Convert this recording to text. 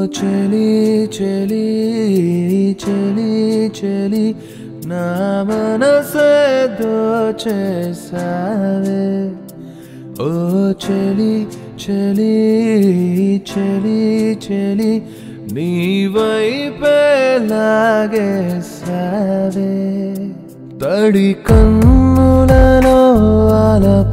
చలి చలి చలి చలి నా మనసే దోచేసావే ఓ చలి చలి చలి చలి నీ వైపే లాగేసావే తడి కన్నులలో అలపు